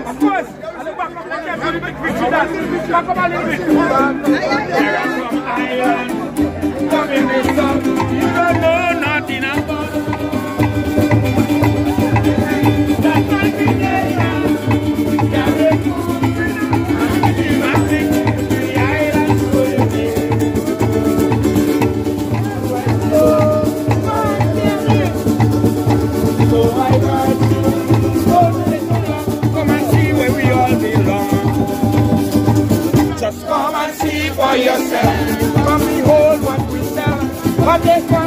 Of course. I look back up again. How do you make picture that? Back up a little bit. Here I'm from Ireland. Coming this up. You don't know nothing about that confidential. Carry magic to the island for you. So I got come and see where we all belong. Just come and see for yourself. Come behold what we sell. What they